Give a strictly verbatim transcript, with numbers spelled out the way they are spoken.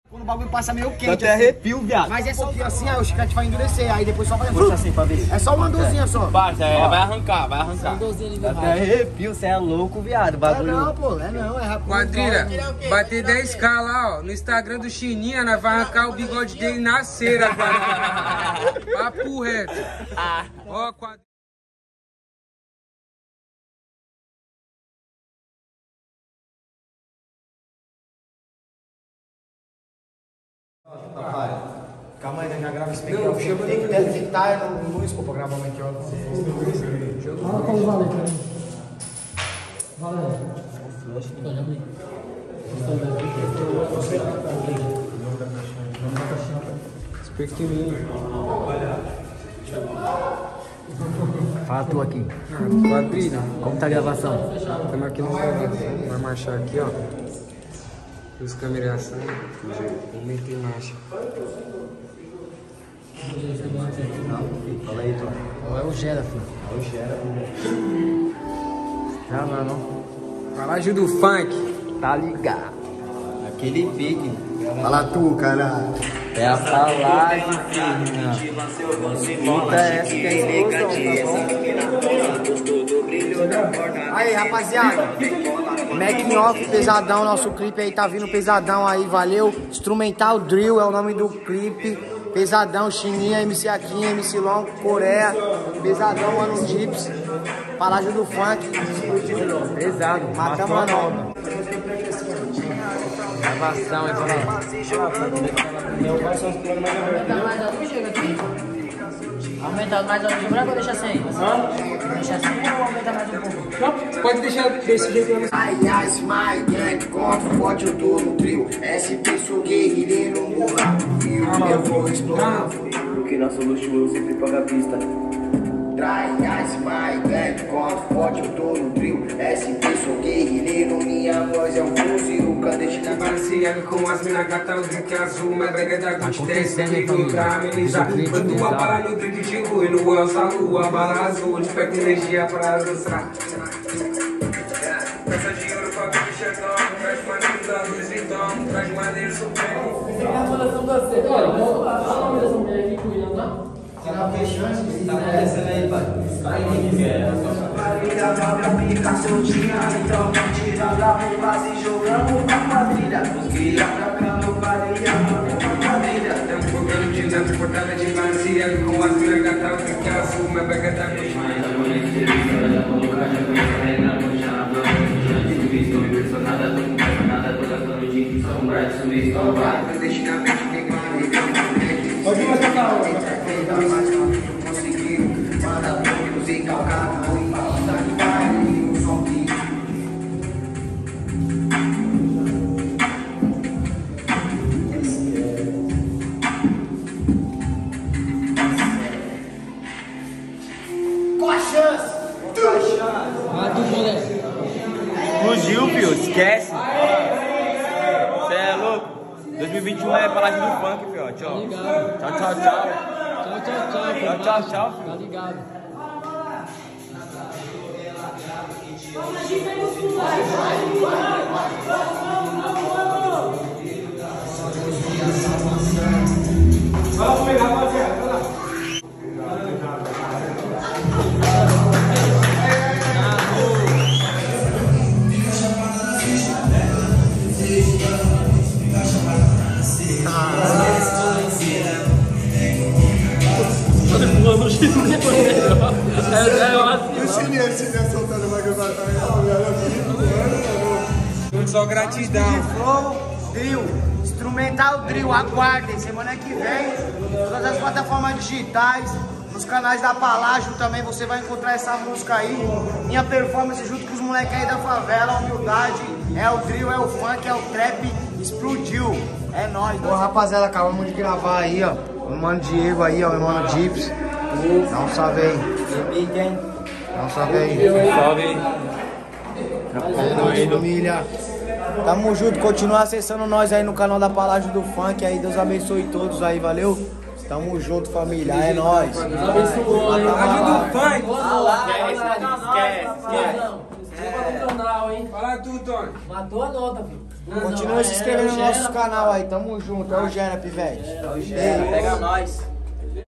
Quando o bagulho passa meio quente. Dá até arrepio, viado. Mas é só um pouquinho assim, aí o chiclete vai endurecer, aí depois só vai... Puxa assim pra ver. É só uma dorzinha só. Parça, é, vai arrancar, vai arrancar. Dá até arrepio, você é louco, viado. É Bagulho. não, pô, é não, é rápido. Quadrilha, bater dez k lá, ó, no Instagram do Chininha, nós vai arrancar o bigode dele na cera, quadrilha. Papo reto. Ó, quadrilha. Calma aí, já grava esse pequeno. Não, chama tem que tem que estar no Luiz, pô, pra gravar uma aqui, ó. Fala com o Valeu, cara. Valeu. Olha ali. Fala tu aqui. Quadrilha, Como tá a gravação? estamos aqui no bagulho. Vai marchar aqui, ó. Os câmeras assim, vamos meter marcha. Fala aí, Tom. É o Gera, filho. É o Gera. Não, não, não. Palágio do Funk. Tá ligado. Aquele pique. Fala tu, caralho. É a palavra, filha. Escuta essa que é explosão, tá bom? Aí, rapaziada. Making Off Pesadão, nosso clipe aí tá vindo pesadão aí, valeu. Instrumental Drill é o nome do clipe. Pesadão, Chininha, M C Aquinha, M C Long, Coreia. Pesadão, Mano Dips. Palágio do Funk. Pesado. Matamos a nova. Gravação, hein, Aumenta mais um de branco ou deixa sem? Deixa assim ou aumenta mais um pouco? Pode deixar desse jeito mesmo. Ai, ai, smile, gang, contra forte, eu tô no trio. S P, sou guerrilheiro, morra no fio. Eu vou explorar. Porque nosso luxuoso sempre paga a pista. Trai, ai, smile, gang, contra forte, eu tô no trio. S P, sou guerrilheiro, minha voz é um fuzil. Clandestina, Balanceado com as mina gata, o drink azul, mas brega da Gucci, desce, amigo, pra amenizar. Quando a bala no drink de lua, e no alça lua, bala azul, desperta energia pra dançar. Peça de ouro pra ver chegão, traz maneiro da luz então, traz maneiro supremo. Olha, vamos lá, fala a combinação dele aqui, cuidando, tá? Tá acontecendo aí, pai? Vai quem quiser. Família nova aplica seu dia, então vão tirando a roupa e jogando pra quadrilha. Os guia trocando quadrilha, pra quadrilha. Tamo focando de dentro, portada de balanceado com as mina gata, o drink azul, mas brega da Gucci. pode ir mais pra cá, conseguiu, manda muito, se calcar, foi falta de carinho, o som que... Qual a chance? Qual a chance? Vai tu, moleque. Fugiu, filho, esquece. Cê é louco. dois mil e vinte e um é Palácio do Funk, filho. Tchau. Tchau, tchau, tchau. Tchau, tchau, tchau. Tchau, tchau, tchau, filho. Tá ligado. Vamos pegar, rapaziada. Vai lá. Só gratidão. Flow, Drill, Instrumental Drill, aguardem, semana que vem, todas as plataformas digitais, nos canais da Palágio também você vai encontrar essa música aí, minha performance junto com os moleques aí da favela, humildade, é o drill, é o funk, é o trap, explodiu, é nóis. Bom, rapaziada, acabamos de gravar aí, ó, o mano Diego aí, ó, o mano Dips, dá um salve aí, dá um salve aí. Salve. Boa família. Tamo junto, continua acessando nós aí no canal da Palágio do Funk aí, Deus abençoe todos aí, valeu? Tamo junto, família, é nóis. Deus abençoe. Palágio do Funk. Esquece, esquece. Inscreva no canal, hein? Fala tudo. Tony. Matou a nota, filho. Continua se inscrevendo no nosso canal aí, tamo junto. É o Gênero, pivete. Pega nós.